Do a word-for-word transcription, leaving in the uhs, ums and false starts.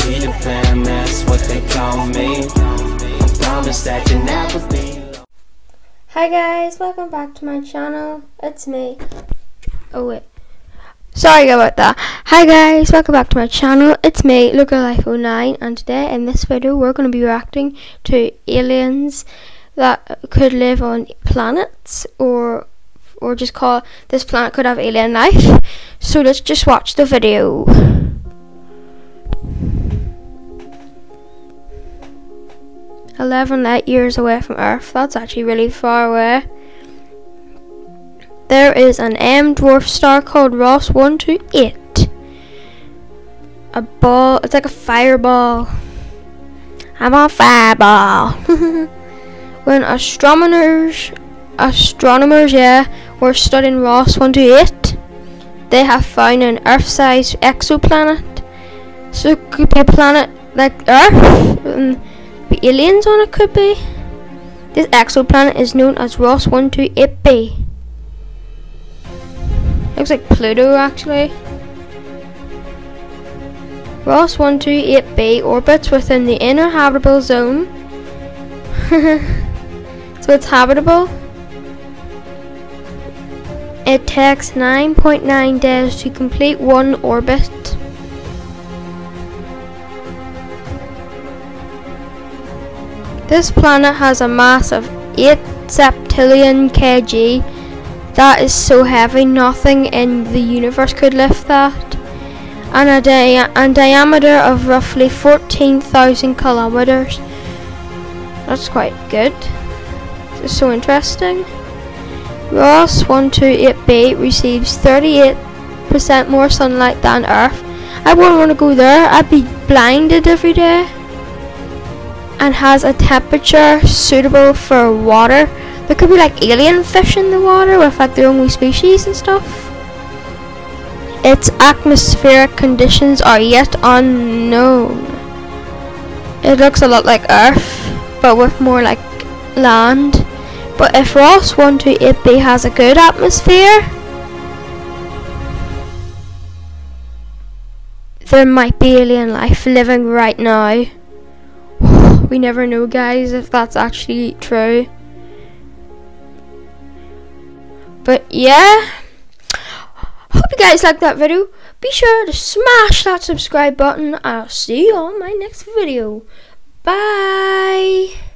Peter Pan, that's what they call me. I promise that you never be. Hi guys, welcome back to my channel. It's me. Oh wait. Sorry about that. Hi guys, welcome back to my channel. It's me, Lookalife oh nine, and today in this video we're going to be reacting to aliens that could live on planets, or or just call this planet could have alien life. So let's just watch the video. eleven light years away from Earth. That's actually really far away. There is an M dwarf star called Ross one two eight. A ball, it's like a fireball. I'm a fireball. When astronomers, astronomers, yeah, were studying Ross one two eight, they have found an Earth-sized exoplanet. So it could be a planet like Earth, and be aliens on it could be. This exoplanet is known as Ross one two eight b. Looks like Pluto actually. Ross one two eight b orbits within the inner habitable zone. So it's habitable. It takes nine point nine days to complete one orbit. This planet has a mass of eight septillion kilograms. That is so heavy, nothing in the universe could lift that. And a, dia and diameter of roughly fourteen thousand kilometers. That's quite good. It's so interesting. Ross one two eight b receives thirty-eight percent more sunlight than Earth. I wouldn't want to go there, I'd be blinded every day. And has a temperature suitable for water. There could be like alien fish in the water with like their own species and stuff. Its atmospheric conditions are yet unknown. It looks a lot like Earth, but with more like land. But if Ross one two eight b has a good atmosphere, there might be alien life living right now. We never know, guys, if that's actually true. But yeah, hope you guys liked that video. Be sure to smash that subscribe button. I'll see you on my next video. Bye.